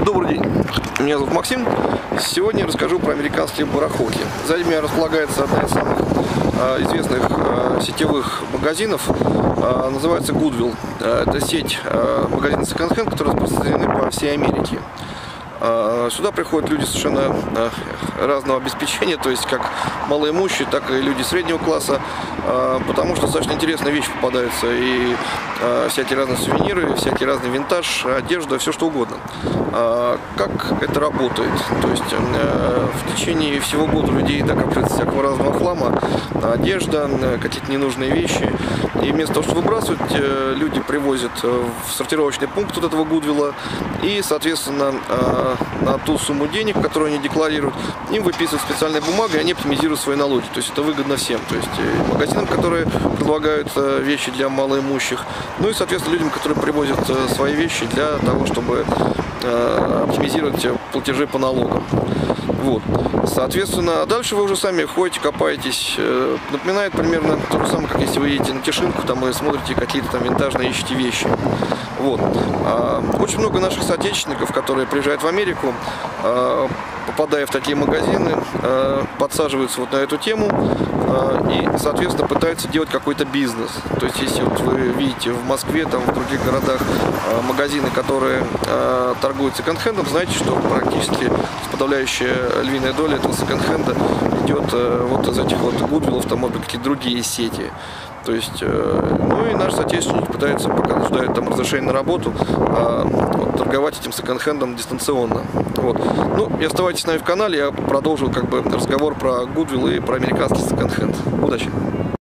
Добрый день, меня зовут Максим. Сегодня я расскажу про американские барахолки. Сзади меня располагается одна из самых известных сетевых магазинов, называется Goodwill. Это сеть магазинов секонд-хенд, которые распространены по всей Америке. Сюда приходят люди совершенно разного обеспечения, то есть как малоимущие, так и люди среднего класса, потому что достаточно интересные вещи попадаются, и всякие разные сувениры, всякий разный винтаж, одежда, все что угодно. Как это работает? То есть в течение всего года у людей накапливается всякого разного хлама, одежда, какие-то ненужные вещи, и вместо того, чтобы выбрасывать, люди привозят в сортировочный пункт вот этого Goodwill, и, соответственно, на ту сумму денег, которую они декларируют, им выписывают специальной бумагой, и они оптимизируют свои налоги. То есть это выгодно всем. То есть и магазинам, которые предлагают вещи для малоимущих, ну и, соответственно, людям, которые привозят свои вещи для того, чтобы оптимизировать платежи по налогам. Вот. Соответственно, дальше вы уже сами ходите, копаетесь. Напоминает примерно то же самое, как если вы едете на Тишинку, там и смотрите какие-то там винтажные, ищете вещи. Вот. Очень много наших соотечественников, которые приезжают в Америку, попадая в такие магазины, подсаживаются вот на эту тему и, соответственно, пытаются делать какой-то бизнес. То есть, если вот вы видите в Москве, там, в других городах магазины, которые торгуют секонд-хендом, знаете, что практически подавляющая львиная доля этого секонд-хенда идет вот из этих вот Goodwill'ов, там, может быть, какие-то другие сети. То есть, ну и наши соотечественники пытаются, пока ждают там разрешения на работу, вот, торговать этим секонд-хендом дистанционно. Вот. Ну и оставайтесь с нами в канале, я продолжу как бы разговор про Goodwill и про американский секонд-хенд. Удачи!